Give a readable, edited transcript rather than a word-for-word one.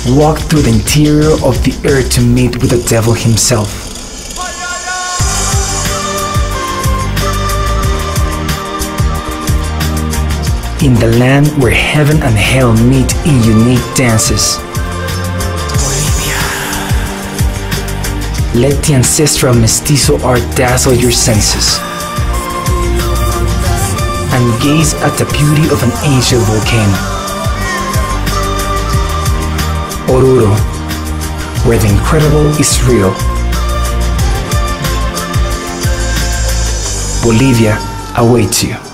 walk through the interior of the earth to meet with the devil himself. In the land where heaven and hell meet in unique dances. Let the ancestral mestizo art dazzle your senses, and gaze at the beauty of an ancient volcano. Oruro, where the incredible is real. Bolivia awaits you.